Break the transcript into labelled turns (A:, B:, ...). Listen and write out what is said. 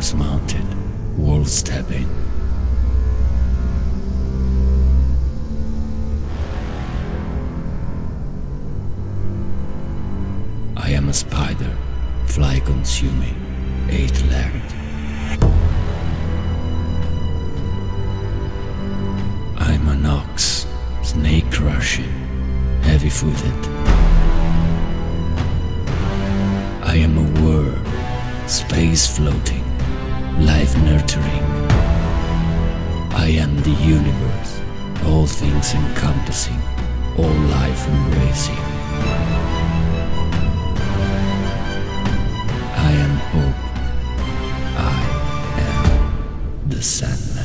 A: horse-mounted, wall-stepping. I am a spider, fly-consuming, eight-legged. I'm an ox, snake-crushing, heavy-footed. I am a worm, space-floating, life-nurturing. I am the universe, all things encompassing, all life embracing. I am hope. I am the Sandman.